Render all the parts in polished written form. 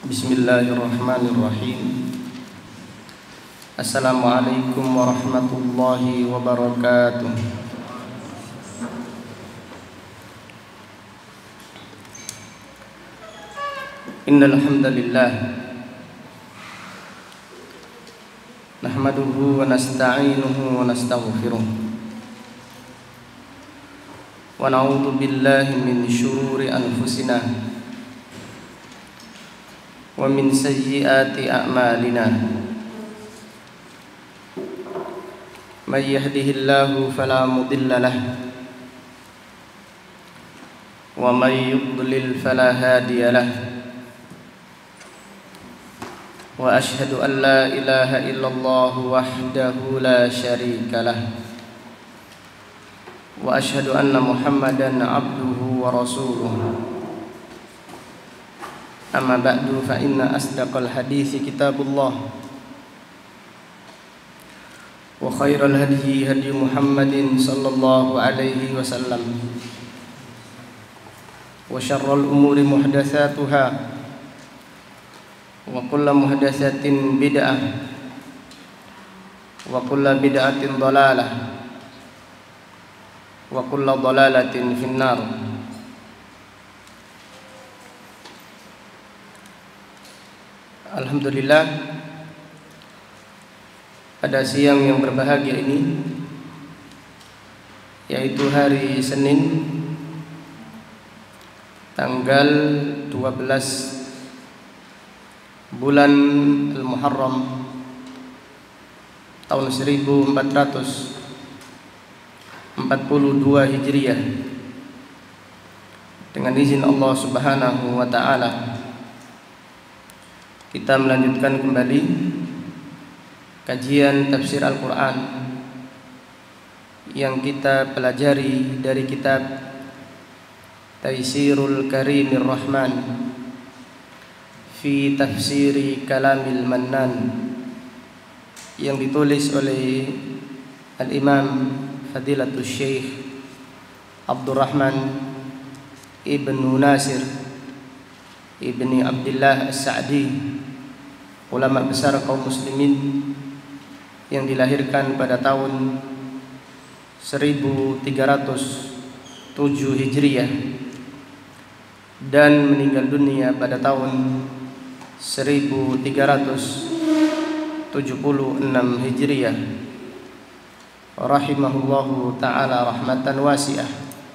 Bismillahirrahmanirrahim. Assalamualaikum warahmatullahi wabarakatuh. Innal hamdalillah nahmaduhu wa nasta'inuhu wa nastaghfiruh wa na'udzu billahi min syururi anfusina wa min sayyiati a'malina. May yahdihillahu fala mudilla lahu wa may yudlil fala hadiya lahu. Wa ashhadu an la ilaha illallah wahdahu la syarika lahu wa ashhadu anna Muhammadan abduhu wa rasuluh. Amma ba'du fa inna asdaqal hadithi kitabullah wa khairal hadyi hadyi Muhammadin sallallahu alaihi wasallam wa syarral umuri muhdatsatuha wa kullu muhdatsatin bid'ah wa kullu bid'atin dhalalah wa kullu dhalalatin finnar. Alhamdulillah, pada siang yang berbahagia ini, yaitu hari Senin tanggal 12 bulan Al-Muharram tahun 1442 Hijriah, dengan izin Allah Subhanahu wa taala kita melanjutkan kembali kajian tafsir Al-Quran yang kita pelajari dari kitab Taisirul Karimir Rahman fi Tafsiri Kalamil Mannan, yang ditulis oleh Al-Imam Fadilatul Syekh Abdurrahman Ibnu Nasir Ibni Abdullah As-Sa'di, ulama besar kaum muslimin yang dilahirkan pada tahun 1307 Hijriah dan meninggal dunia pada tahun 1376 Hijriah, rahimahullahu ta'ala rahmatan wasi'ah.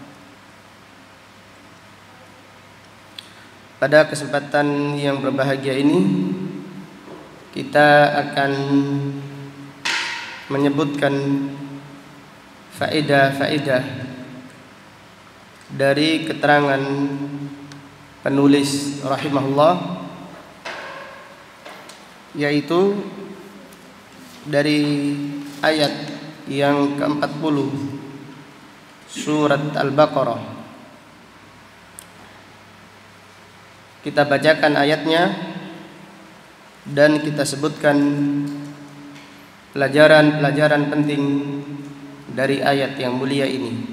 Pada kesempatan yang berbahagia ini kita akan menyebutkan faedah-faedah dari keterangan penulis rahimahullah, yaitu dari ayat yang ke-40 surat Al-Baqarah. Kita bacakan ayatnya dan kita sebutkan pelajaran-pelajaran penting dari ayat yang mulia ini.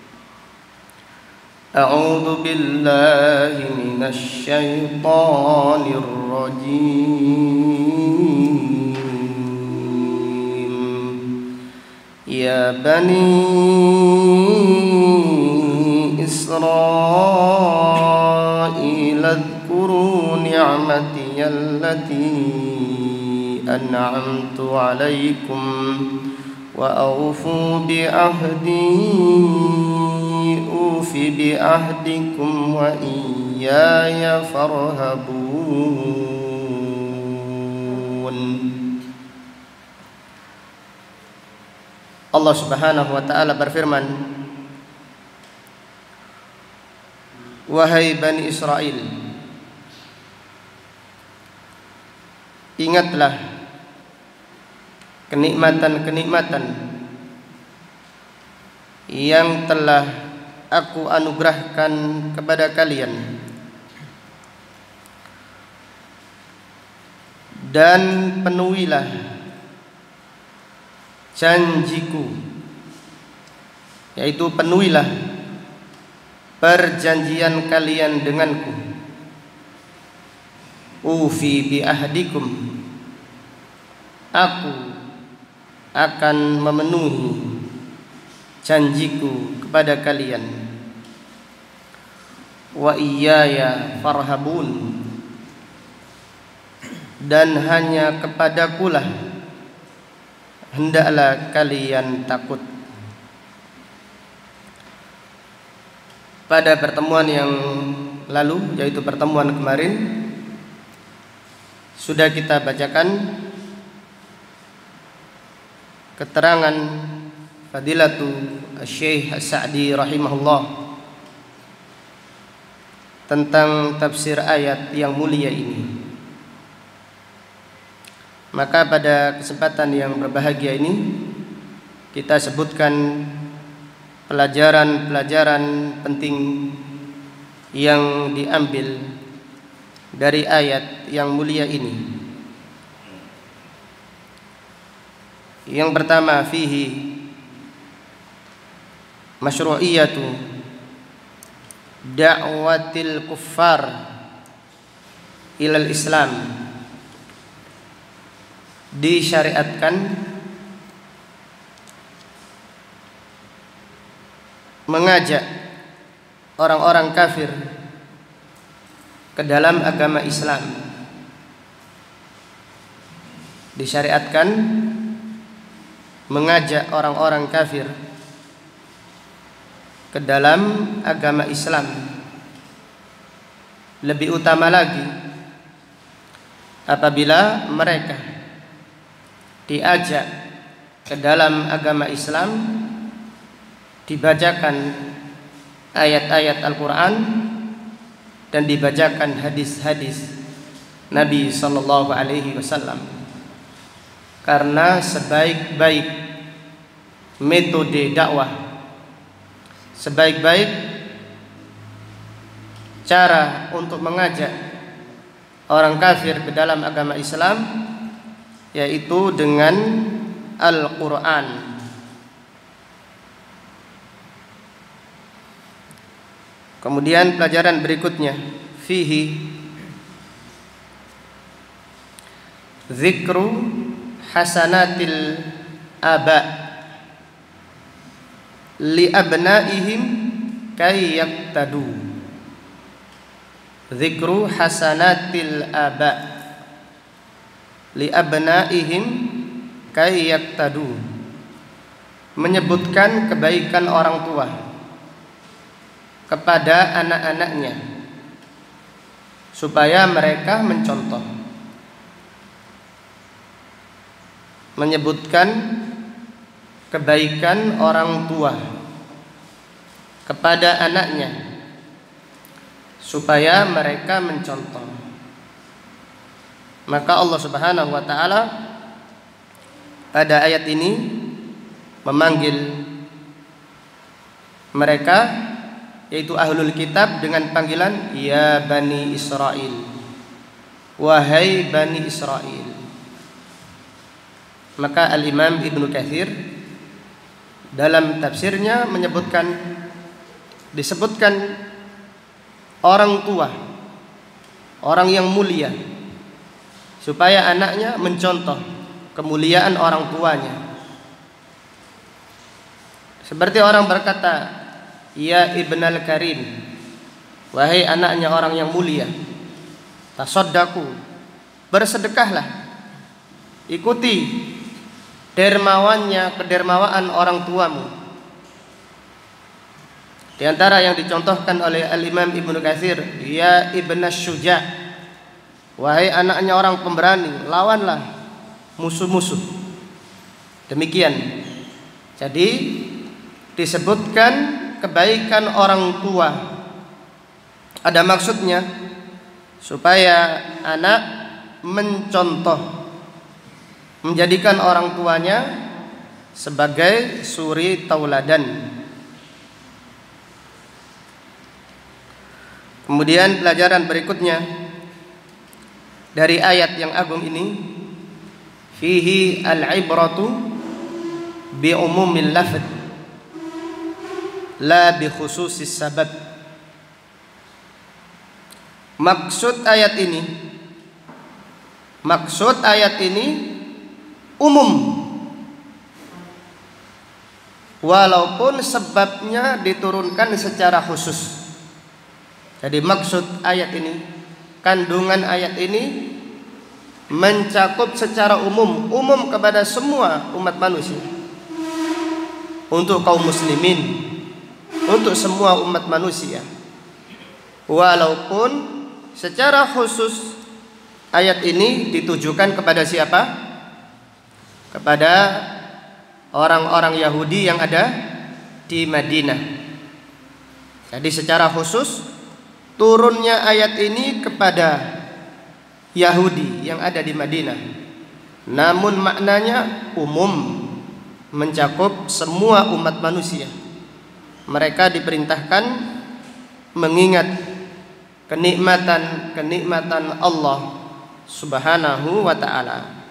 A'udzu billahi minasy syaithanir rajim. Ya bani Israil اذكروا نعمتي التي أنعمت عليكم وأوفوا بعهدي أوف بعهدكم وإياي فارهبون. Allah Subhanahu wa taala berfirman, wahai Bani Israel, ingatlah kenikmatan-kenikmatan yang telah aku anugerahkan kepada kalian, dan penuhilah janjiku, yaitu penuhilah perjanjian kalian denganku, ufi bi ahdikum, aku akan memenuhi janjiku kepada kalian. Wa iyaya farhabun, dan hanya kepadakulah hendaklah kalian takut. Pada pertemuan yang lalu, yaitu pertemuan kemarin, sudah kita bacakan keterangan Fadilatu Syekh As-Sa'di rahimahullah tentang tafsir ayat yang mulia ini. Maka pada kesempatan yang berbahagia ini kita sebutkan pelajaran-pelajaran penting yang diambil dari ayat yang mulia ini. Yang pertama, fihi masyru'iyatu da'watil kuffar ilal Islam. Disyariatkan mengajak orang-orang kafir ke dalam agama Islam. Disyariatkan mengajak orang-orang kafir ke dalam agama Islam. Lebih utama lagi apabila mereka diajak ke dalam agama Islam, dibacakan ayat-ayat Al-Quran dan dibacakan hadis-hadis Nabi sallallahu alaihi wasallam. Karena sebaik-baik metode dakwah, sebaik-baik cara untuk mengajak orang kafir ke dalam agama Islam yaitu dengan Al-Quran. Kemudian pelajaran berikutnya, fihi zikru hasanatil aba li abnaihim kay yaqtadu. Zikru hasanatil aba li abnaihim kay yaqtadu, menyebutkan kebaikan orang tua kepada anak-anaknya supaya mereka mencontoh. Menyebutkan kebaikan orang tua kepada anaknya supaya mereka mencontoh. Maka Allah Subhanahu wa taala pada ayat ini memanggil mereka, yaitu ahlul kitab, dengan panggilan ya Bani Israel, wahai Bani Israel. Maka Al-Imam Ibnu Katsir dalam tafsirnya menyebutkan, disebutkan orang tua, orang yang mulia, supaya anaknya mencontoh kemuliaan orang tuanya. Seperti orang berkata, ya Ibnal Karim, wahai anaknya orang yang mulia, tasaddaqu, bersedekahlah, ikuti dermawannya, kedermawaan orang tuamu. Di antara yang dicontohkan oleh Al-Imam Ibnu Katsir, ya Ibnas Syuja', wahai anaknya orang pemberani, lawanlah musuh-musuh. Demikian. Jadi disebutkan kebaikan orang tua, ada maksudnya supaya anak mencontoh, menjadikan orang tuanya sebagai suri tauladan. Kemudian pelajaran berikutnya dari ayat yang agung ini, fihi al-ibratu bi umumil lafz la bi khususis sabab. Maksud ayat ini Maksud ayat ini umum, walaupun sebabnya diturunkan secara khusus. Jadi maksud ayat ini, kandungan ayat ini mencakup secara umum kepada semua umat manusia, untuk kaum muslimin, untuk semua umat manusia. Walaupun secara khusus ayat ini ditujukan kepada siapa? Kepada orang-orang Yahudi yang ada di Madinah. Jadi secara khusus turunnya ayat ini kepada Yahudi yang ada di Madinah. Namun maknanya umum, mencakup semua umat manusia. Mereka diperintahkan mengingat kenikmatan Allah Subhanahu wa ta'ala.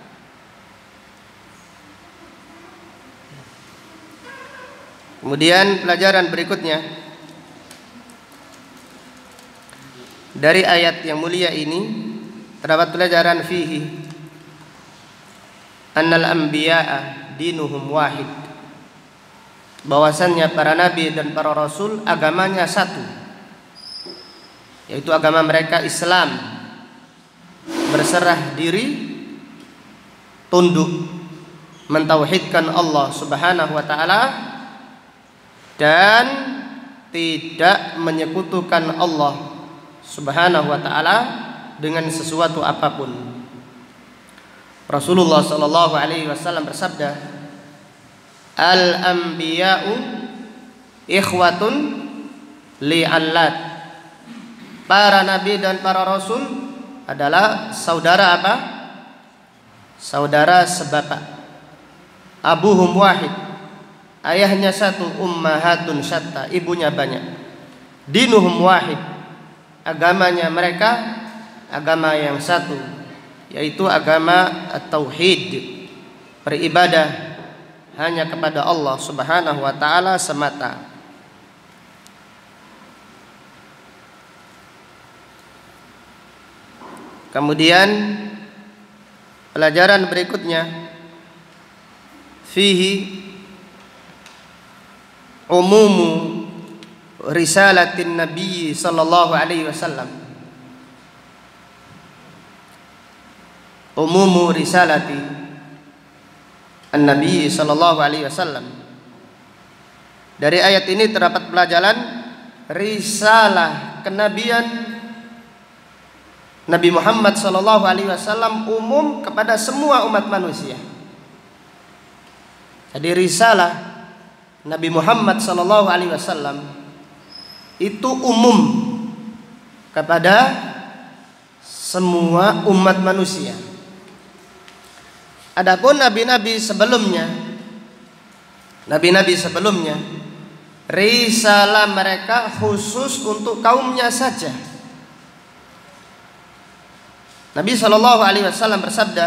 Kemudian pelajaran berikutnya dari ayat yang mulia ini terdapat pelajaran fihi annal anbiya'a dinuhum wahid, bahwasannya para nabi dan para rasul agamanya satu, yaitu agama mereka Islam, berserah diri, tunduk, mentauhidkan Allah Subhanahu wa ta'ala, dan tidak menyekutukan Allah Subhanahu wa ta'ala dengan sesuatu apapun. Rasulullah sallallahu alaihi wasallam bersabda, "Al-anbiya'u ikhwatun li'allat." Para nabi dan para rasul adalah saudara apa? Saudara sebapak. Abuhum wahid, ayahnya satu, ummahatun syatta, ibunya banyak. Dinuhum wahid, agamanya mereka agama yang satu, yaitu agama at-tauhid, beribadah hanya kepada Allah Subhanahu wa ta'ala semata. Kemudian pelajaran berikutnya fihi umumu risalatin Nabi sallallahu alaihi wasallam. Umumu risalati an-Nabi sallallahu alaihi wasallam. Dari ayat ini terdapat pelajaran risalah kenabian Nabi Muhammad sallallahu alaihi wasallam umum kepada semua umat manusia. Jadi risalah Nabi Muhammad sallallahu alaihi wasallam itu umum kepada semua umat manusia. Adapun nabi-nabi sebelumnya, risalah mereka khusus untuk kaumnya saja. Nabi sallallahu alaihi wasallam bersabda,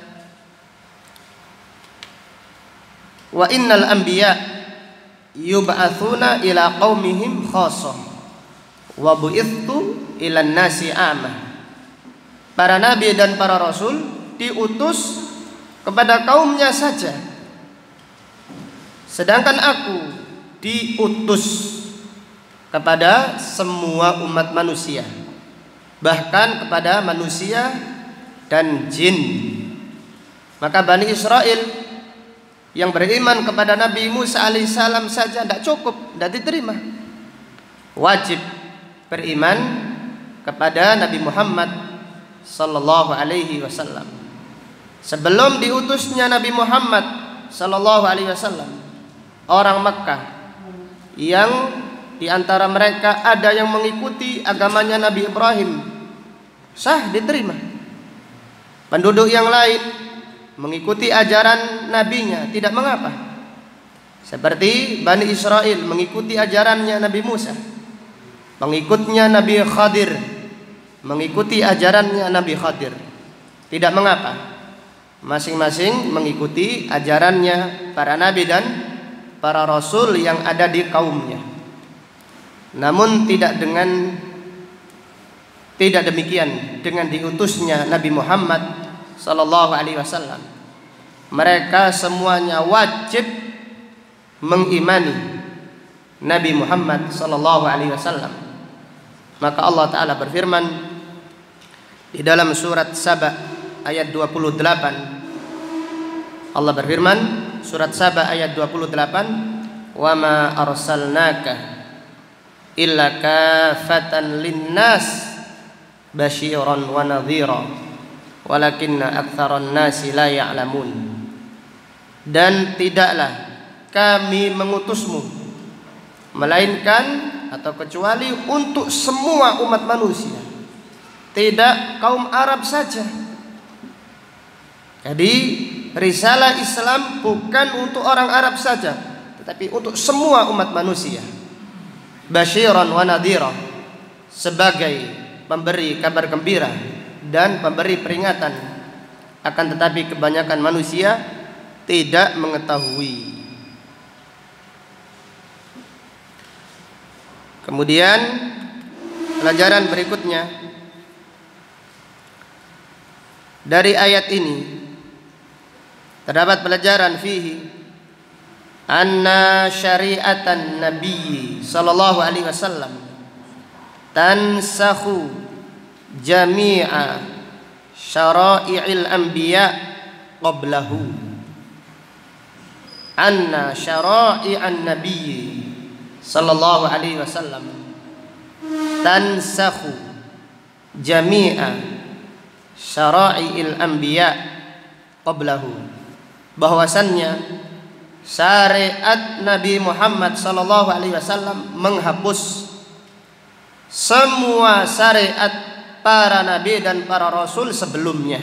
"Wa innal anbiya yub'atsuna ila qaumihim khassah wa bu'ithu ila nasi amah." Para nabi dan para rasul diutus kepada kaumnya saja, sedangkan aku diutus kepada semua umat manusia, bahkan kepada manusia dan jin. Maka Bani Israel yang beriman kepada Nabi Musa alaihissalam saja tidak cukup, tidak diterima. Wajib beriman kepada Nabi Muhammad sallallahu alaihi wasallam. Sebelum diutusnya Nabi Muhammad sallallahu alaihi wasallam, orang Makkah yang di antara mereka ada yang mengikuti agamanya Nabi Ibrahim, sah, diterima. Penduduk yang lain mengikuti ajaran nabinya, tidak mengapa. Seperti Bani Israel mengikuti ajarannya Nabi Musa, pengikutnya Nabi Khadir mengikuti ajarannya Nabi Khadir, tidak mengapa. Masing-masing mengikuti ajarannya para nabi dan para rasul yang ada di kaumnya. Namun tidak demikian dengan diutusnya Nabi Muhammad sallallahu alaihi wasallam. Mereka semuanya wajib mengimani Nabi Muhammad sallallahu alaihi wasallam. Maka Allah taala berfirman di dalam surat Saba ayat 28. Allah berfirman surat Saba ayat 28, "Wa ma arsalnaka illa kafatan linnas basyiran wa nadhira walakinna aktsaran nasi la ya'lamun." Dan tidaklah kami mengutusmu melainkan atau kecuali untuk semua umat manusia, tidak kaum Arab saja. Jadi risalah Islam bukan untuk orang Arab saja, tetapi untuk semua umat manusia. Basyiran wa nadhira, sebagai pemberi kabar gembira dan pemberi peringatan. Akan tetapi kebanyakan manusia tidak mengetahui. Kemudian pelajaran berikutnya dari ayat ini terdapat pelajaran fihi anna syariatan Nabi sallallahu alaihi wasallam tansakhu jami'a syara'i'il anbiya qablahu. Anna syara'i'an Nabi sallallahu alaihi wasallam tansakhu jami'a syara'i'il anbiya qablahu. Bahwasannya syariat Nabi Muhammad sallallahu alaihi wasallam menghapus semua syariat para nabi dan para rasul sebelumnya.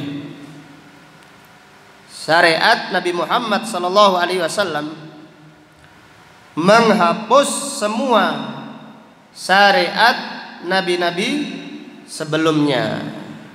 Syariat Nabi Muhammad sallallahu alaihi wasallam menghapus semua syariat nabi-nabi sebelumnya.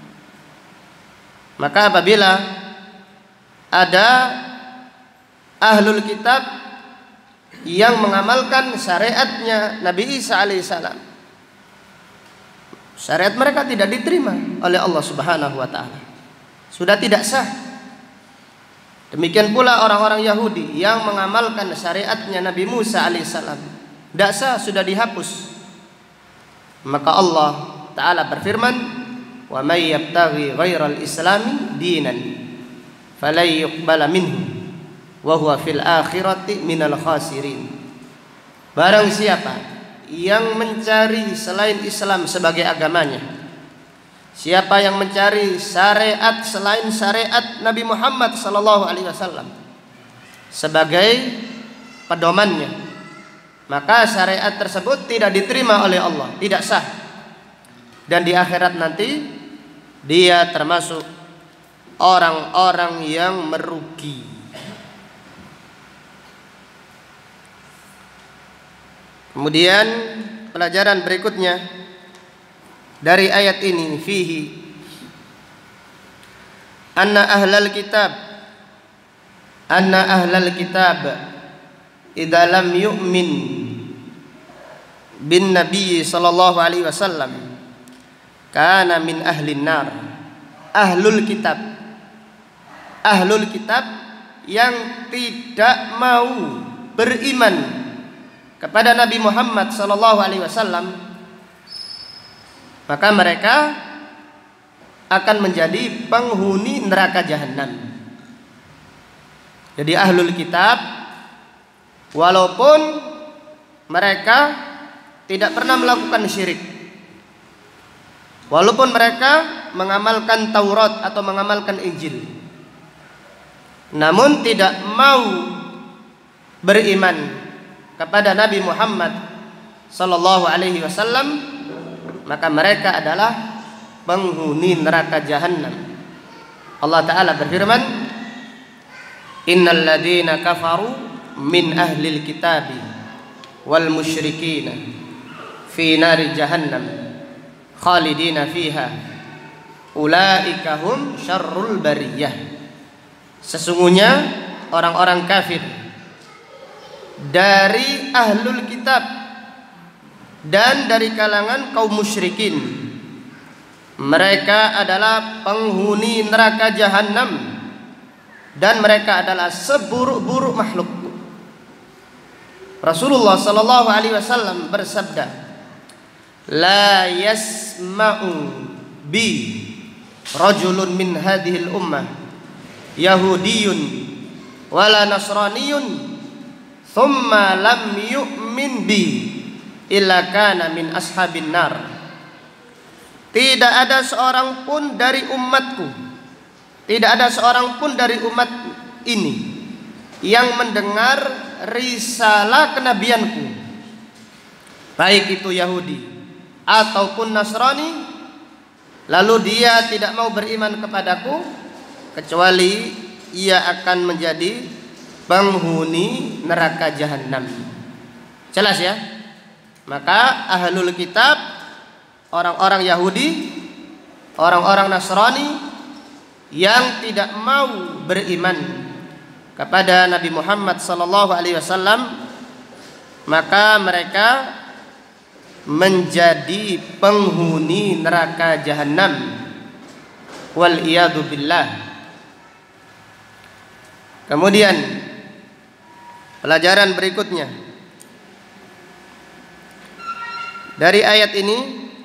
Maka apabila ada ahlul kitab yang mengamalkan syariatnya Nabi Isa alaihissalam, syariat mereka tidak diterima oleh Allah Subhanahu wa taala, sudah tidak sah. Demikian pula orang-orang Yahudi yang mengamalkan syariatnya Nabi Musa alaihissalam, tidak sah, sudah dihapus. Maka Allah taala berfirman, "Wa may yabtaghi ghairal islami dinan falan yuqbala minhu wa huwa fil akhirati minal khasirin." Barang siapa yang mencari selain Islam sebagai agamanya, siapa yang mencari syariat selain syariat Nabi Muhammad sallallahu alaihi wasallam sebagai pedomannya, maka syariat tersebut tidak diterima oleh Allah, tidak sah. Dan di akhirat nanti dia termasuk orang-orang yang merugi. Kemudian pelajaran berikutnya dari ayat ini fihi anna ahlal kitab idza lam yu'min bin nabiy sallallahu alaihi wasallam kana min ahlin nar. Ahlul kitab yang tidak mau beriman kepada Nabi Muhammad sallallahu alaihi wasallam, maka mereka akan menjadi penghuni neraka jahanam. Jadi ahlul kitab walaupun mereka tidak pernah melakukan syirik, walaupun mereka mengamalkan Taurat atau mengamalkan Injil, namun tidak mau beriman kepada Nabi Muhammad sallallahu alaihi wasallam, maka mereka adalah penghuni neraka jahanam. Allah taala berfirman, "Innal ladzina kafaru min ahlil kitabi wal musyrikin fi nari jahannam khalidina fiha ulaika hum syarrul bariyah." Sesungguhnya orang-orang kafir dari ahlul kitab dan dari kalangan kaum musyrikin mereka adalah penghuni neraka jahanam dan mereka adalah seburuk-buruk makhluk. Rasulullah sallallahu alaihi wasallam bersabda, "La yasma'u bi rajulun min hadhil ummah yahudiyyun wala nasraniyun thumma lam yu'min bi illa kana min ashabin nar." Tidak ada seorang pun dari umatku, tidak ada seorang pun dari umat ini yang mendengar risalah kenabianku, baik itu Yahudi ataupun Nasrani, lalu dia tidak mau beriman kepadaku, kecuali ia akan menjadi penghuni neraka jahanam. Jelas ya? Maka ahlul kitab, orang-orang Yahudi, orang-orang Nasrani yang tidak mau beriman kepada Nabi Muhammad sallallahu alaihi wasallam, maka mereka menjadi penghuni neraka jahanam. Wal iyadu billah. Kemudian pelajaran berikutnya dari ayat ini,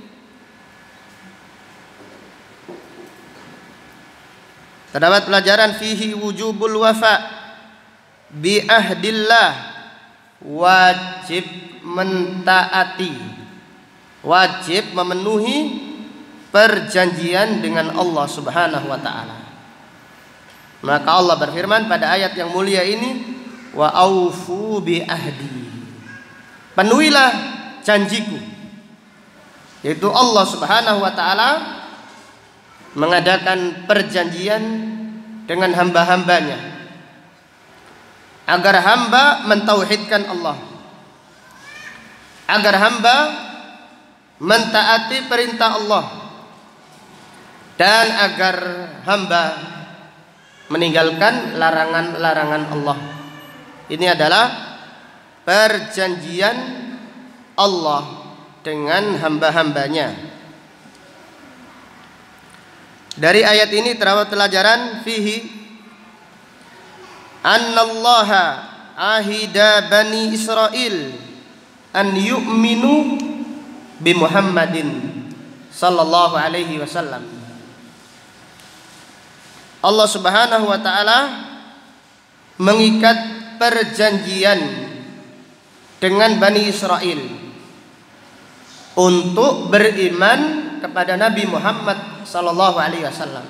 terdapat pelajaran fihi wujubul wafa bi ahdillah, wajib mentaati, wajib memenuhi perjanjian dengan Allah Subhanahu wa taala. Maka Allah berfirman pada ayat yang mulia ini, wa aufu bi ahdi, penuhilah janjiku, yaitu Allah Subhanahu wa taala mengadakan perjanjian dengan hamba-hambanya agar hamba mentauhidkan Allah, agar hamba mentaati perintah Allah, dan agar hamba meninggalkan larangan-larangan Allah. Ini adalah perjanjian Allah dengan hamba-hambanya. Dari ayat ini terdapat pelajaran fihi annallaha ahida bani Israil an yu'minu bi Muhammadin sallallahu alaihi wasallam. Allah Subhanahu wa taala mengikat perjanjian dengan Bani Israel untuk beriman kepada Nabi Muhammad sallallahu alaihi wasallam.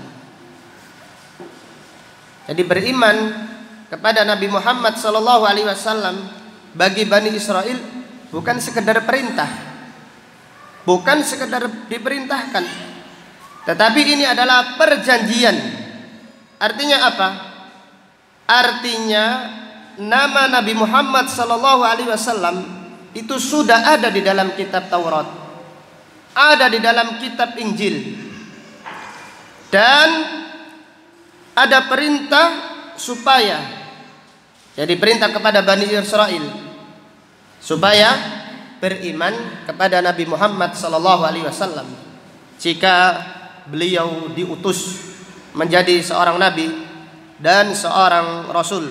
Jadi beriman kepada Nabi Muhammad sallallahu alaihi wasallam bagi Bani Israel bukan sekedar perintah, bukan sekedar diperintahkan, tetapi ini adalah perjanjian. Artinya apa? Artinya nama Nabi Muhammad sallallahu alaihi wasallam itu sudah ada di dalam kitab Taurat, ada di dalam kitab Injil, dan ada perintah supaya, jadi perintah kepada Bani Israel supaya beriman kepada Nabi Muhammad sallallahu alaihi wasallam jika beliau diutus menjadi seorang nabi dan seorang rasul.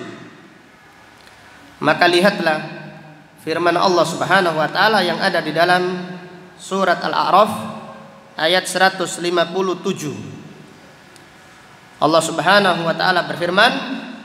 Maka lihatlah firman Allah Subhanahu wa taala yang ada di dalam surat Al-A'raf ayat 157. Allah Subhanahu wa taala berfirman,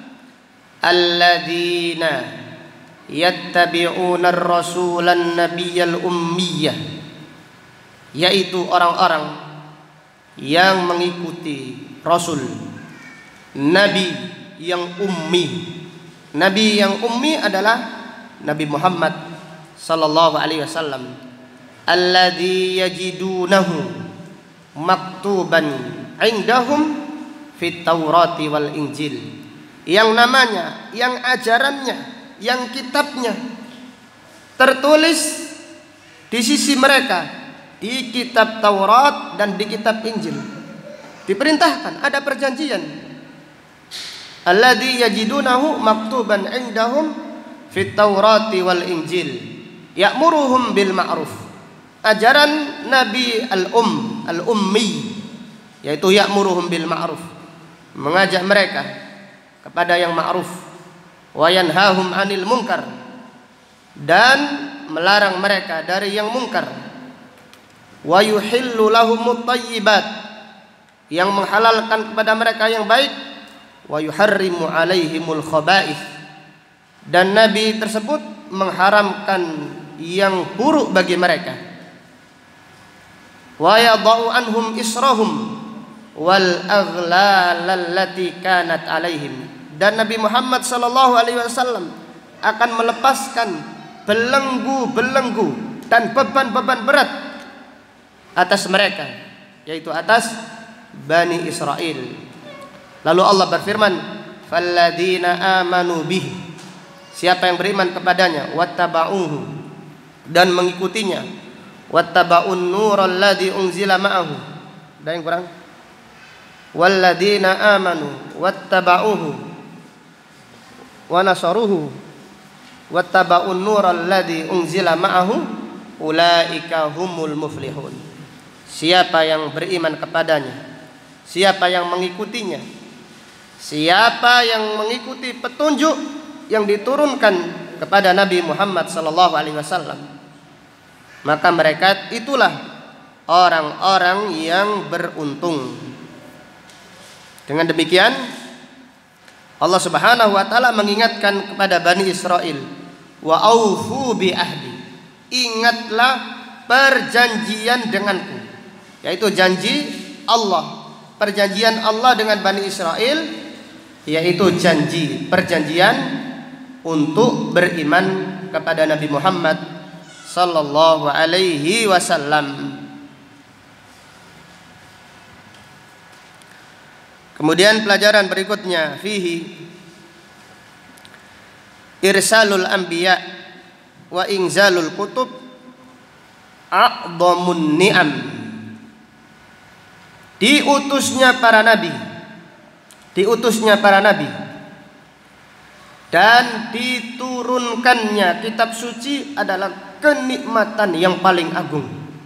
alladzina yattabi'una ar-rasulan nabiyyal ummiyah, yaitu orang-orang yang mengikuti Rasul, Nabi yang ummi. Nabi yang ummi adalah Nabi Muhammad sallallahu alaihi wasallam. Alladzi yajidunahu maktuban indahum fit Taurati wal Injil. Yang namanya, yang ajarannya, yang kitabnya tertulis di sisi mereka di kitab Taurat dan di kitab Injil. Diperintahkan, ada perjanjian. Alladzi yajidunahu maktuban indahum fit Taurati wal Injil ya'muruhum bil ma'ruf. Ajaran Nabi al-ummi, yaitu ya'muruhum bil ma'ruf, mengajak mereka kepada yang ma'ruf, wa yanhahum 'anil munkar, dan melarang mereka dari yang mungkar, wa yuhillu lahumut thayyibat, yang menghalalkan kepada mereka yang baik, wa yuharrimu 'alaihimul khaba'ith, dan nabi tersebut mengharamkan yang buruk bagi mereka, wa yadha'u anhum israhum wal aghlal allati kanat 'alaihim, dan Nabi Muhammad sallallahu alaihi wasallam akan melepaskan belenggu-belenggu dan beban-beban berat atas mereka, yaitu atas Bani Israel. Lalu Allah berfirman, "Falladzina amanu bihi", siapa yang beriman kepadanya, wattaba'uhu, dan mengikutinya, wattaba'un nural ladzi unzila ma'ahu, ada yang kurang, walladzina amanu wattaba'uhu wa nasaruhu wattaba'un nural ladzi unzila ma'ahu ulaika humul muflihun. Siapa yang beriman kepadanya, siapa yang mengikutinya, siapa yang mengikuti petunjuk yang diturunkan kepada Nabi Muhammad sallallahu alaihi wasallam, maka mereka itulah orang-orang yang beruntung. Dengan demikian Allah Subhanahu wa taala mengingatkan kepada Bani Israel, wa aufu bi ahdi, ingatlah perjanjian denganku, yaitu janji Allah, perjanjian Allah dengan Bani Israel, yaitu perjanjian untuk beriman kepada Nabi Muhammad sallallahu alaihi wasallam. Kemudian pelajaran berikutnya, fihi irsalul anbiya wa inzalul kutub a'dhamun ni'am. Diutusnya para nabi dan diturunkannya kitab suci adalah kenikmatan yang paling agung.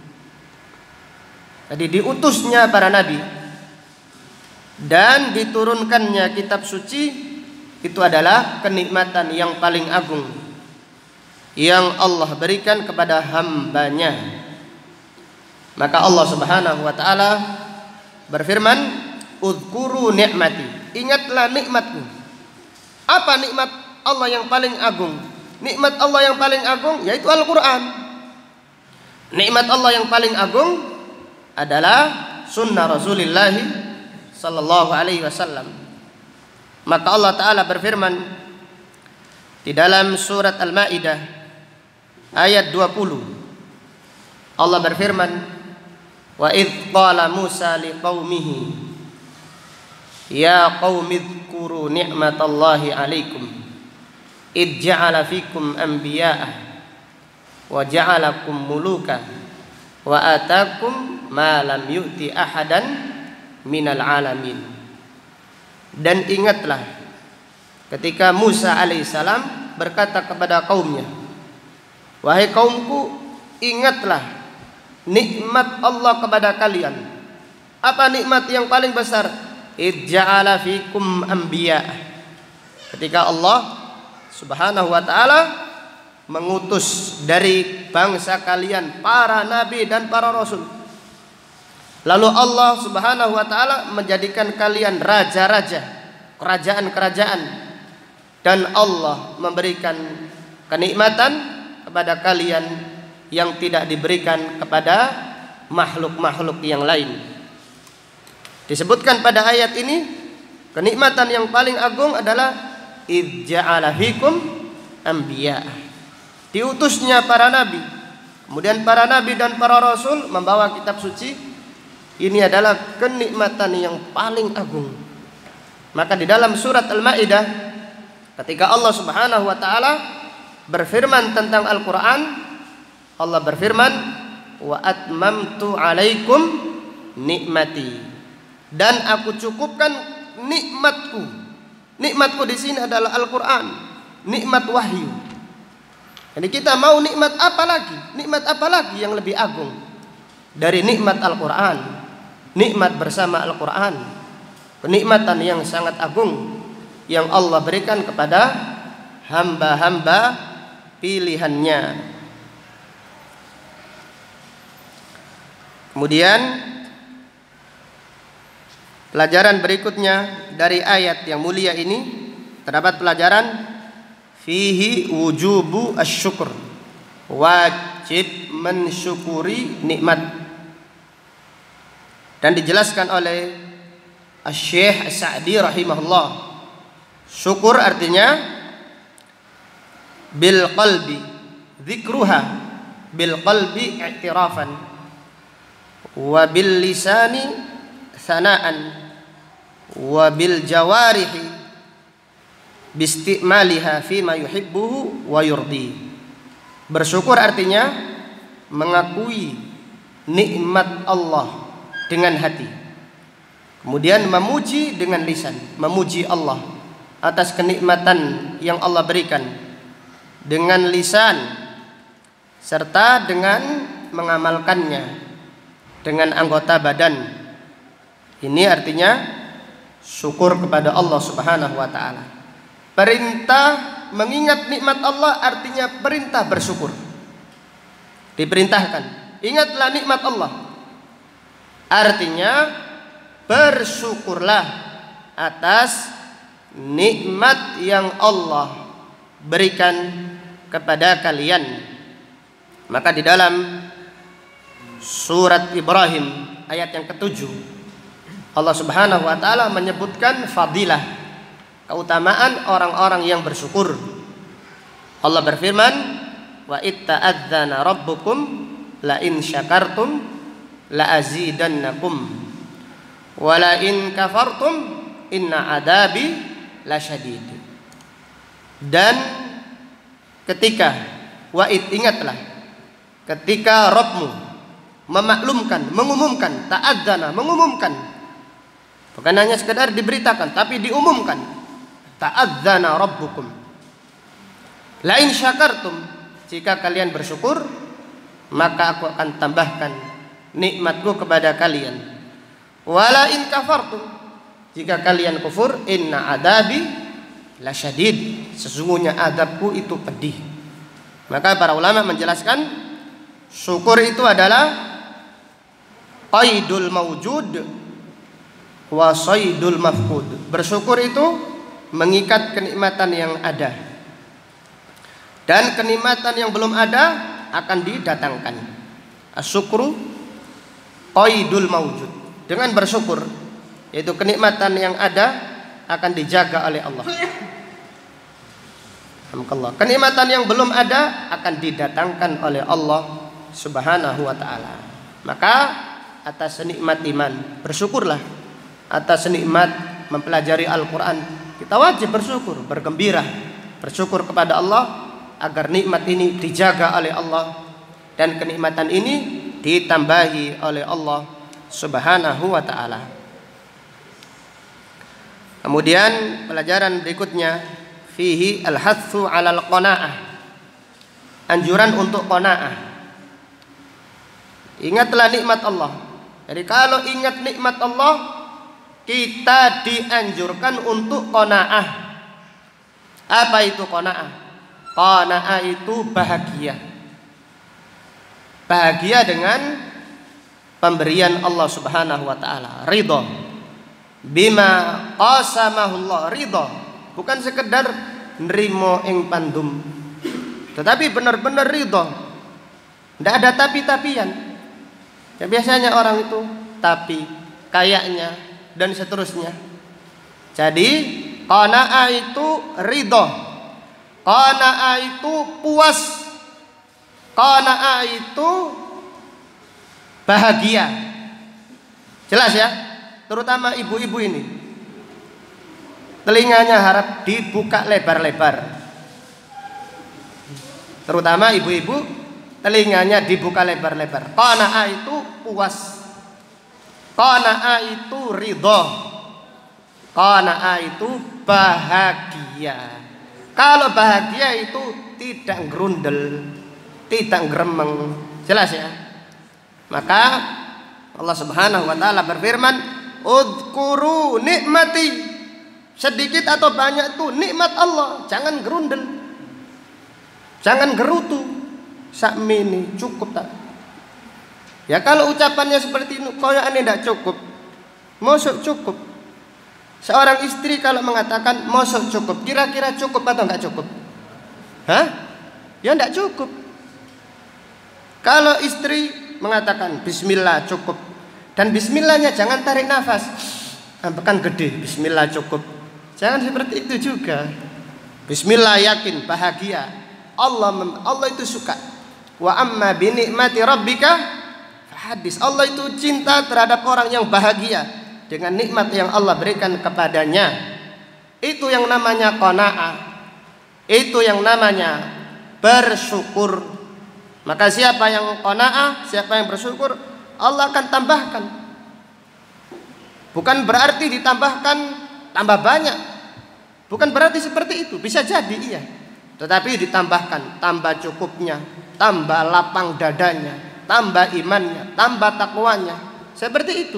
Jadi diutusnya para nabi dan diturunkannya kitab suci itu adalah kenikmatan yang paling agung yang Allah berikan kepada hambanya. Maka Allah Subhanahu wa taala berfirman, "Udzkuru ni'mati", ingatlah nikmatku. Apa nikmat Allah yang paling agung? Nikmat Allah yang paling agung yaitu Al-Qur'an. Nikmat Allah yang paling agung adalah sunnah Rasulullah sallallahu alaihi wasallam. Maka Allah taala berfirman di dalam surat Al-Maidah ayat 20. Allah berfirman, "Wa idz qala Musa liqaumihi ya qaumi dzkuru ni'matallahi 'alaikum id ja'ala fikum anbiya'a wa ja'alakum muluka wa atakum ma lam yu'ti ahadan minal alamin." Dan ingatlah ketika Musa alaihissalam berkata kepada kaumnya, "Wahai kaumku, ingatlah nikmat Allah kepada kalian." Apa nikmat yang paling besar? Idja'ala fikum anbiya, ketika Allah Subhanahu wa taala mengutus dari bangsa kalian para nabi dan para rasul. Lalu Allah Subhanahu wa taala menjadikan kalian raja-raja, kerajaan-kerajaan, dan Allah memberikan kenikmatan kepada kalian yang tidak diberikan kepada makhluk-makhluk yang lain. Disebutkan pada ayat ini kenikmatan yang paling agung adalah idz ja'ala fikum anbiya, diutusnya para nabi. Kemudian para nabi dan para rasul membawa kitab suci. Ini adalah kenikmatan yang paling agung. Maka di dalam surat Al-Maidah ketika Allah Subhanahu wa taala berfirman tentang Al-Qur'an, Allah berfirman, "Wa atmamtu 'alaikum nikmati", dan aku cukupkan nikmatku. Nikmatku di sini adalah Al-Qur'an, nikmat wahyu. Jadi kita mau nikmat apa lagi? Nikmat apa lagi yang lebih agung dari nikmat Al-Qur'an? nikmat bersama Al-Quran, kenikmatan yang sangat agung yang Allah berikan kepada hamba-hamba pilihannya. Kemudian pelajaran berikutnya dari ayat yang mulia ini terdapat pelajaran fihi wujubu asyukur, wajib mensyukuri nikmat. Dan dijelaskan oleh Asy-Syaikh As-Sa'di rahimahullah, syukur artinya bil qalbi dzikruha, bil qalbi i'tirafan, wa bil lisani sanaan, wa bil jawarihi bistimaliha fima yuhibbuhu wa yurdi. Bersyukur artinya mengakui nikmat Allah dengan hati, kemudian memuji dengan lisan, memuji Allah atas kenikmatan yang Allah berikan dengan lisan, serta dengan mengamalkannya dengan anggota badan. Ini artinya syukur kepada Allah Subhanahu wa taala. Perintah mengingat nikmat Allah artinya perintah bersyukur. Diperintahkan, ingatlah nikmat Allah. Artinya bersyukurlah atas nikmat yang Allah berikan kepada kalian. Maka di dalam surat Ibrahim ayat yang ke-7 Allah Subhanahu wa taala menyebutkan fadilah, keutamaan orang-orang yang bersyukur. Allah berfirman, wa itta'adzana rabbukum la in syakartum la azidannakum wa la in kafartum inna adabi lasyadid. Dan ketika ingatlah ketika Rabbmu memaklumkan, mengumumkan, ta'adzana, mengumumkan, bukan hanya sekedar diberitakan tapi diumumkan, ta'adzana rabbukum la in syakartum, jika kalian bersyukur maka aku akan tambahkan nikmatku kepada kalian, wala in kafartum, jika kalian kufur, inna adabi lasyadid, sesungguhnya adabku itu pedih. Maka para ulama menjelaskan syukur itu adalah qaidul mawjud wa saydul mafqud. Bersyukur itu mengikat kenikmatan yang ada, dan kenikmatan yang belum ada akan didatangkan. Asyukru qaidul mawjud. Dengan bersyukur, yaitu kenikmatan yang ada akan dijaga oleh Allah. Alhamdulillah. Kenikmatan yang belum ada akan didatangkan oleh Allah Subhanahu wa ta'ala. Maka atas nikmat iman bersyukurlah, atas nikmat mempelajari Al-Quran kita wajib bersyukur, bergembira, bersyukur kepada Allah agar nikmat ini dijaga oleh Allah dan kenikmatan ini ditambahi oleh Allah Subhanahu wa ta'ala. Kemudian pelajaran berikutnya fihi al-hatsu 'alal qanaah, anjuran untuk qanaah. Ingatlah nikmat Allah. Jadi kalau ingat nikmat Allah, kita dianjurkan untuk qanaah. Apa itu qanaah? Qanaah itu bahagia. Bahagia dengan pemberian Allah Subhanahu wa taala, ridha bima qasamahullah, ridha bukan sekedar nrimo ing pandum, tetapi benar-benar ridha. Tidak ada tapi-tapian. Ya, biasanya orang itu tapi, kayaknya, dan seterusnya. Jadi qanaah itu ridha, qanaah itu puas, qanaah itu bahagia. Jelas ya? Terutama ibu-ibu ini, telinganya harap dibuka lebar-lebar. Terutama ibu-ibu, telinganya dibuka lebar-lebar. Qanaah itu puas, qanaah itu ridha, qanaah itu bahagia. Kalau bahagia itu tidak gerundel, tidak gremeng. Jelas ya? Maka Allah Subhanahu wa taala berfirman, "Udhkuru nikmati." Sedikit atau banyak itu nikmat Allah, jangan gerundel. Jangan gerutu. Sakmini cukup tak? Ya kalau ucapannya seperti itu, koyokane ndak cukup. Mosok cukup. Seorang istri kalau mengatakan mosok cukup, kira-kira cukup atau enggak cukup? Hah? Ya enggak cukup. Kalau istri mengatakan bismillah cukup, dan bismillahnya jangan tarik nafas, kan gede, bismillah cukup. Jangan seperti itu juga. Bismillah yakin bahagia. Allah itu suka. Wa amma bi ni'mati rabbika fahadis. Allah itu cinta terhadap orang yang bahagia dengan nikmat yang Allah berikan kepadanya. Itu yang namanya qanaah. Itu yang namanya bersyukur. Maka siapa yang qanaah, siapa yang bersyukur, Allah akan tambahkan. Bukan berarti ditambahkan tambah banyak. Bukan berarti seperti itu. Bisa jadi iya. Tetapi ditambahkan, tambah cukupnya, tambah lapang dadanya, tambah imannya, tambah takwanya. Seperti itu.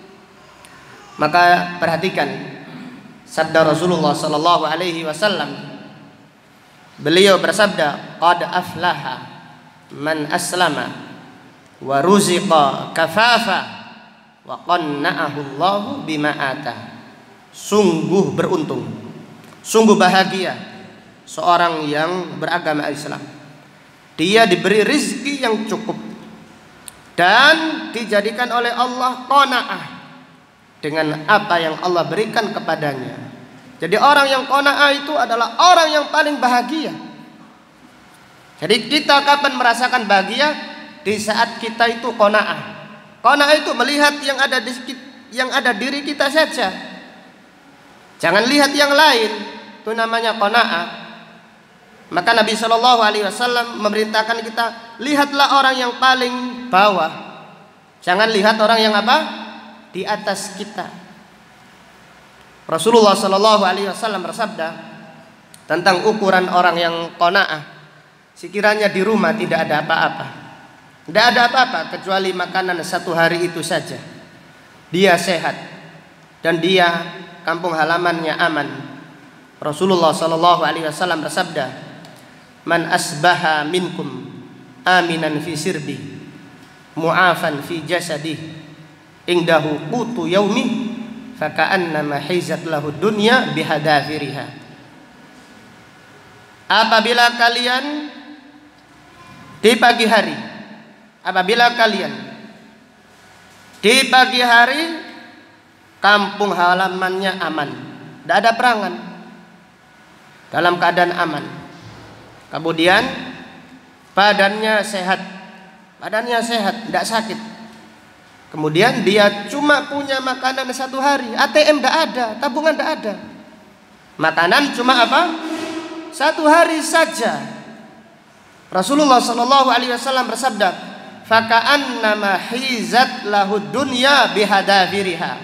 Maka perhatikan sabda Rasulullah sallallahu alaihi wasallam. Beliau bersabda, "Qad aflaha man aslama wa ruziqa kafafa wa qanna'ahu Allahu bima ata." Sungguh beruntung, sungguh bahagia seorang yang beragama Islam. Dia diberi rizki yang cukup dan dijadikan oleh Allah qanaah dengan apa yang Allah berikan kepadanya. Jadi orang yang qanaah itu adalah orang yang paling bahagia. Jadi kita kapan merasakan bahagia? Di saat kita itu qanaah. Qanaah itu melihat yang ada diri kita saja. Jangan lihat yang lain. Itu namanya qanaah. Maka Nabi Shallallahu Alaihi Wasallam memerintahkan kita, lihatlah orang yang paling bawah. Jangan lihat orang yang apa? Di atas kita. Rasulullah Shallallahu Alaihi Wasallam bersabda tentang ukuran orang yang qanaah. Sekiranya di rumah tidak ada apa-apa, tidak ada apa-apa kecuali makanan satu hari itu saja. Dia sehat dan dia kampung halamannya aman. Rasulullah Shallallahu Alaihi Wasallam bersabda, "Man asbaha minkum aminan fi sirbi, mu'afan fi jasadih, indahu qutu yaumi, faka'annama hizat lahu dunya bihadafiriha." Apabila kalian di pagi hari, di pagi hari kampung halamannya aman, tidak ada perangan, dalam keadaan aman. Kemudian badannya sehat, tidak sakit. Kemudian dia cuma punya makanan satu hari, ATM tidak ada, tabungan tidak ada. Makanan cuma apa? Satu hari saja. Rasulullah Shallallahu Alaihi Wasallam bersabda, "Faka'annama hizat lahu dunya bihadafiriha."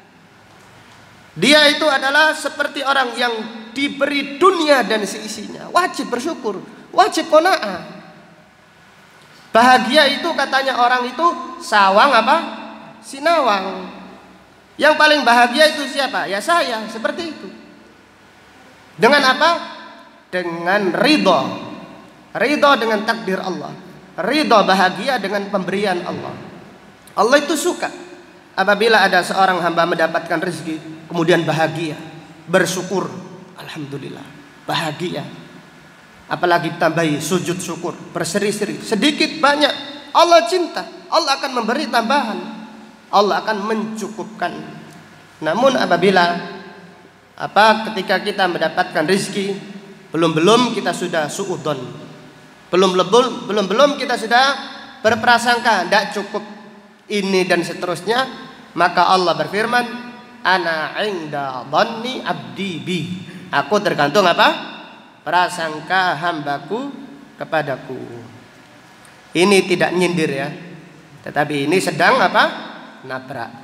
Dia itu adalah seperti orang yang diberi dunia dan seisinya. Wajib bersyukur, wajib qanaah. Bahagia itu katanya orang itu sawang apa? Sinawang. Yang paling bahagia itu siapa? Ya saya, seperti itu. Dengan apa? Dengan ridho. Ridho dengan takdir Allah. Ridho bahagia dengan pemberian Allah. Allah itu suka apabila ada seorang hamba mendapatkan rezeki kemudian bahagia, bersyukur, alhamdulillah, bahagia. Apalagi tambahi sujud syukur, berseri-seri, sedikit banyak Allah cinta, Allah akan memberi tambahan, Allah akan mencukupkan. Namun apabila ketika kita mendapatkan rezeki, belum kita sudah suudzon, belum kita sudah berprasangka tidak cukup ini dan seterusnya, maka Allah berfirman, "Ana 'inda dhanni 'abdi bi." Aku tergantung apa? Prasangka hambaku kepadaku. Ini tidak nyindir ya, tetapi ini sedang apa? Nabrak.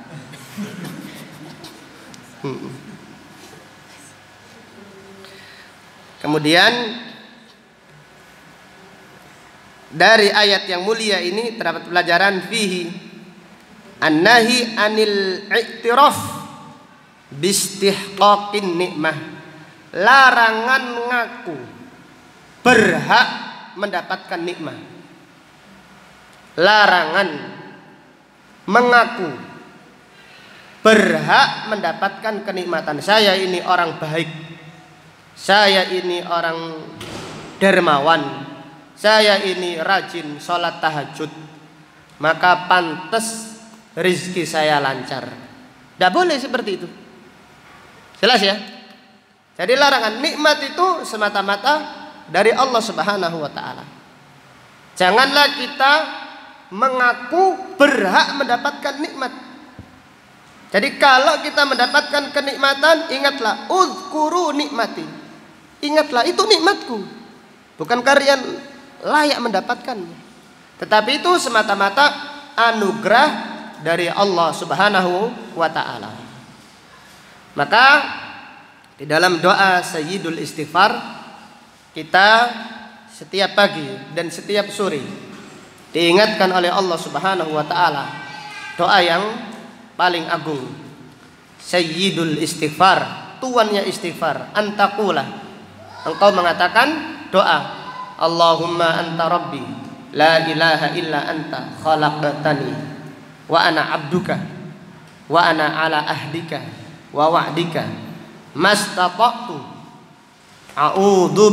Kemudian dari ayat yang mulia ini terdapat pelajaran fihi An-nahi anil i'tiraf bistihqaqin nikmah. Larangan ngaku berhak mendapatkan nikmat. Larangan mengaku berhak mendapatkan kenikmatan. Saya ini orang baik, saya ini orang dermawan, saya ini rajin sholat tahajud, maka pantas rizki saya lancar. Tidak boleh seperti itu. Jelas ya? Jadi larangan. Nikmat itu semata-mata dari Allah Subhanahu wa ta'ala. Janganlah kita mengaku berhak mendapatkan nikmat. Jadi kalau kita mendapatkan kenikmatan, ingatlah, uzkuru nikmati. Ingatlah, itu nikmatku. Bukan kalian layak mendapatkannya. Tetapi itu semata-mata anugerah dari Allah Subhanahu wa ta'ala. Maka di dalam doa Sayyidul Istighfar, kita setiap pagi dan setiap sore diingatkan oleh Allah Subhanahu wa ta'ala doa yang paling agung. Sayyidul Istighfar, tuannya istighfar. Antaqulah, engkau mengatakan doa, Allahumma anta rabbi la ilaha illa anta khalaqtani wa ana abduka wa ana ala ahdika wa wa'dika mastata'tu a'udzu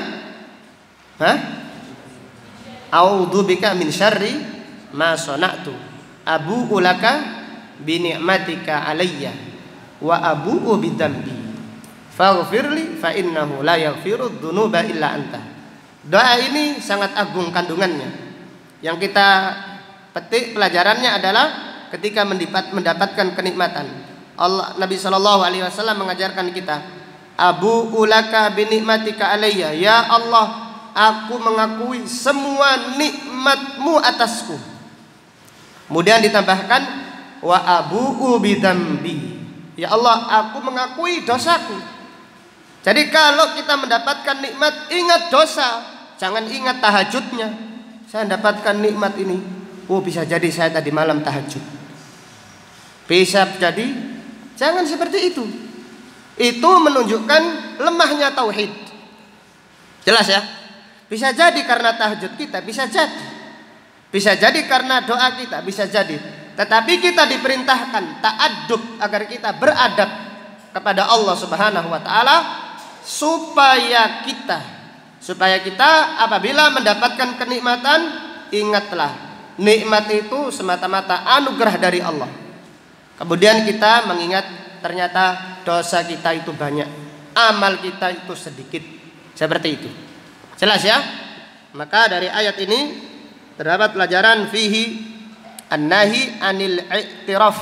bika min syarri ma sana'tu abu'u laka bi ni'matika alayya wa abu'u bi dzambi faghfirli fa innahu la yaghfiru dzunuba illa anta. Doa ini sangat agung kandungannya. Yang kita petik pelajarannya adalah ketika mendapatkan kenikmatan. Nabi Shallallahu Alaihi Wasallam mengajarkan kita, Abu ulaka binikmatika alayya, ya Allah, aku mengakui semua nikmatmu atasku. Kemudian ditambahkan, wa abu'u bidzambi, ya Allah, aku mengakui dosaku. Jadi kalau kita mendapatkan nikmat, ingat dosa, jangan ingat tahajudnya. Saya mendapatkan nikmat ini, oh bisa jadi saya tadi malam tahajud, bisa jadi. Jangan seperti itu. Itu menunjukkan lemahnya tauhid. Jelas ya? Bisa jadi karena tahajud kita, bisa jadi. Bisa jadi karena doa kita, bisa jadi. Tetapi kita diperintahkan ta'addub, agar kita beradab kepada Allah Subhanahu wa ta'ala, supaya kita apabila mendapatkan kenikmatan, ingatlah, nikmat itu semata-mata anugerah dari Allah. Kemudian kita mengingat ternyata dosa kita itu banyak, amal kita itu sedikit. Seperti itu. Jelas ya? Maka dari ayat ini terdapat pelajaran fihi an-nahi anil i'tiraf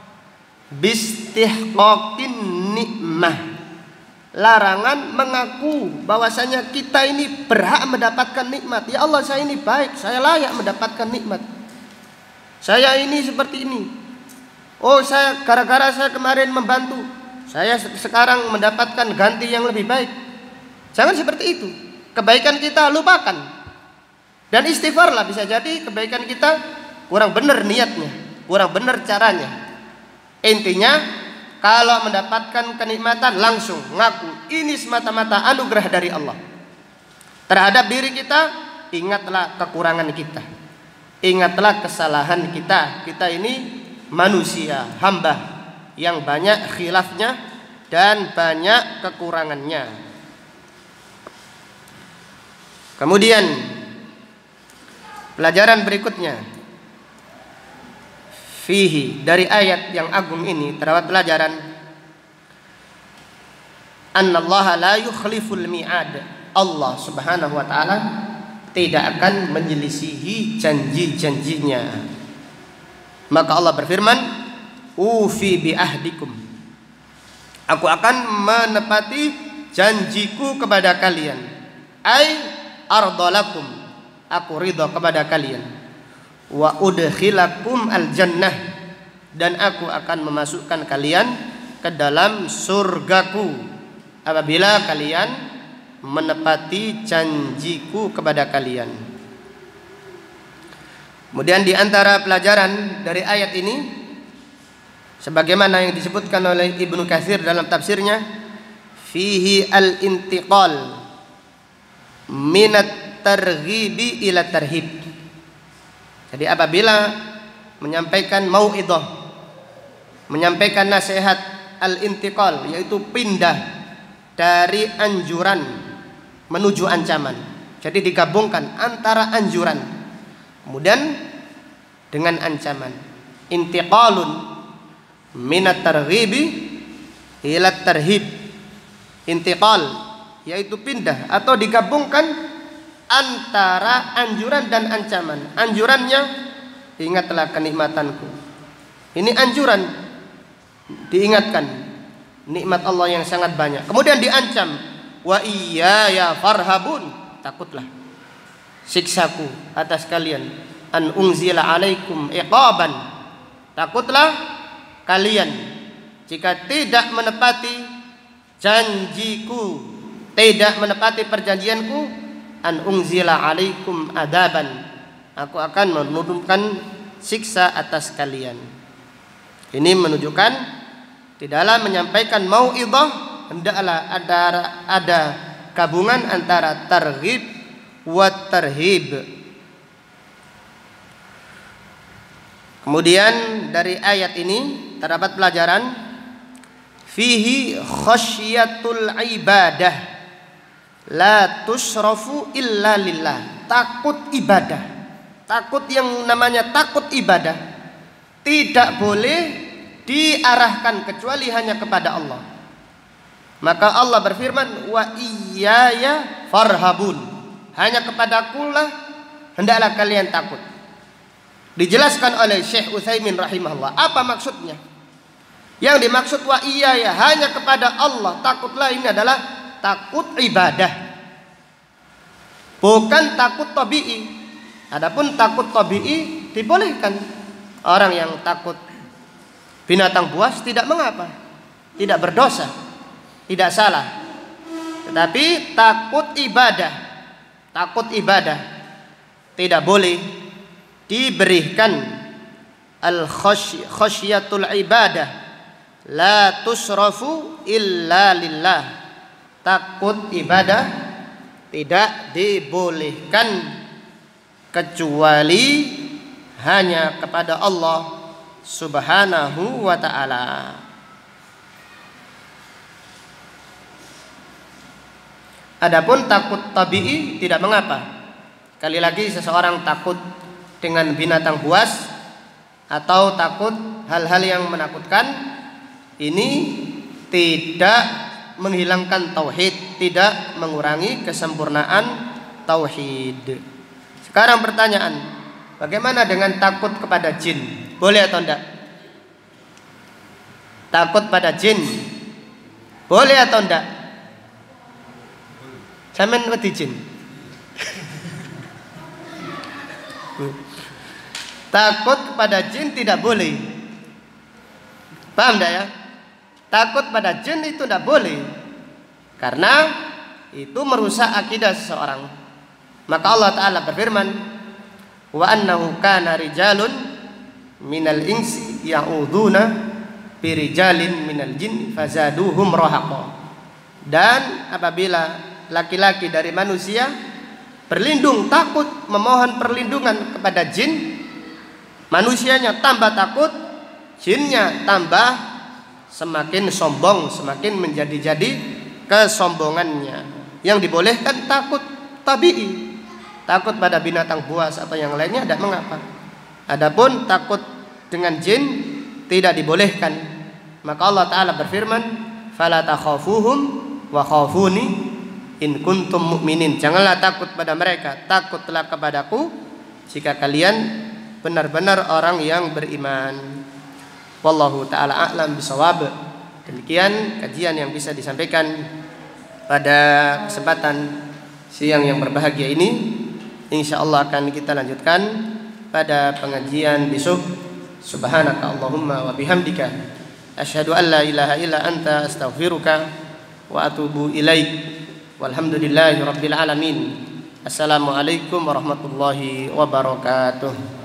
bistihqaqin nikmah. Larangan mengaku bahwasanya kita ini berhak mendapatkan nikmat. Ya Allah, saya ini baik, saya layak mendapatkan nikmat. Saya ini seperti ini. Oh, saya gara-gara saya kemarin membantu, saya sekarang mendapatkan ganti yang lebih baik. Jangan seperti itu. Kebaikan kita lupakan. Dan istighfarlah, bisa jadi kebaikan kita kurang benar niatnya, kurang benar caranya. Intinya, kalau mendapatkan kenikmatan langsung ngaku, ini semata-mata anugerah dari Allah. Terhadap diri kita, ingatlah kekurangan kita. Ingatlah kesalahan kita. Kita ini manusia, hamba yang banyak khilafnya dan banyak kekurangannya. Kemudian pelajaran berikutnya, fihi, dari ayat yang agung ini terdapat pelajaran annallaha la yukhliful mi'ad. Allah Subhanahu wa ta'ala tidak akan menyelisihi janji-janjinya. Maka Allah berfirman, ufi bi ahdikum, aku akan menepati janjiku kepada kalian. Ai ardalakum, aku ridha kepada kalian. Wa udkhilakum al jannah, dan aku akan memasukkan kalian ke dalam surgaku apabila kalian menepati janjiku kepada kalian. Kemudian di antara pelajaran dari ayat ini, sebagaimana yang disebutkan oleh Ibnu Katsir dalam tafsirnya, fihi al-intiqal minat targhibi ila tarhib. Jadi apabila menyampaikan mau'idhah, menyampaikan nasihat, al-intiqal yaitu pindah dari anjuran menuju ancaman. Jadi digabungkan antara anjuran kemudian dengan ancaman. Intiqalun minat targhibi ila tarhib. Intiqal yaitu pindah atau digabungkan antara anjuran dan ancaman. Anjurannya, ingatlah kenikmatanku. Ini anjuran, diingatkan nikmat Allah yang sangat banyak. Kemudian diancam, wa iyaya farhabun, takutlah siksaku atas kalian. An unzila alaikum iqaban, takutlah kalian jika tidak menepati janjiku, tidak menepati perjanjianku, an unzila alaikum adaban, aku akan menurunkan siksa atas kalian. Ini menunjukkan di dalam menyampaikan mau'idhah hendaklah ada gabungan antara targhib wa tarhib. Kemudian dari ayat ini terdapat pelajaran fihi khasyatul ibadah la tusrafu illa lillah. Takut ibadah, takut yang namanya takut ibadah tidak boleh diarahkan kecuali hanya kepada Allah. Maka Allah berfirman, wa iyaya farhabun, hanya kepadakulah hendaklah kalian takut. Dijelaskan oleh Syekh Utsaimin rahimahullah, apa maksudnya? Yang dimaksud wa iyaya, hanya kepada Allah takutlah, ini adalah takut ibadah, bukan takut tabi'i. Adapun takut tabi'i dibolehkan. Orang yang takut binatang buas tidak mengapa, tidak berdosa, tidak salah. Tetapi takut ibadah tidak boleh diberikan. Al khasyatul ibadah la tusrafu illa lillah. Takut ibadah tidak dibolehkan kecuali hanya kepada Allah Subhanahu wa ta'ala. Adapun takut tabi'i tidak mengapa. Kali lagi seseorang takut dengan binatang buas atau takut hal-hal yang menakutkan, ini tidak menghilangkan tauhid, tidak mengurangi kesempurnaan tauhid. Sekarang pertanyaan, bagaimana dengan takut kepada jin? Boleh atau tidak? Takut pada jin boleh atau tidak? Sampeyan wedi jin? Takut kepada jin tidak boleh. Paham tidak ya? Takut pada jin itu tidak boleh, karena itu merusak akidah seseorang. Maka Allah Ta'ala berfirman, wa annahu kana rijalun minal insi ya'uduna birijalin minal jin fazaduhum rahaqa. Dan apabila laki-laki dari manusia berlindung, takut, memohon perlindungan kepada jin, manusianya tambah takut, jinnya tambah semakin sombong, semakin menjadi-jadi kesombongannya. Yang dibolehkan takut tabi'i, takut pada binatang buas atau yang lainnya tidak mengapa. Adapun takut dengan jin tidak dibolehkan. Maka Allah Ta'ala berfirman, fala takhafuhum wa khafuni in kuntum mu'minin. Janganlah takut pada mereka, takutlah kepadaku jika kalian benar-benar orang yang beriman. Wallahu ta'ala a'lam bisawab. Demikian kajian yang bisa disampaikan pada kesempatan siang yang berbahagia ini. InsyaAllah akan kita lanjutkan pada pengajian besok. Subhanaka Allahumma wa bihamdika asyhadu an la ilaha illa anta astaghfiruka wa atubu ilaik. Walhamdulillahi rabbil alamin. Assalamualaikum warahmatullahi wabarakatuh.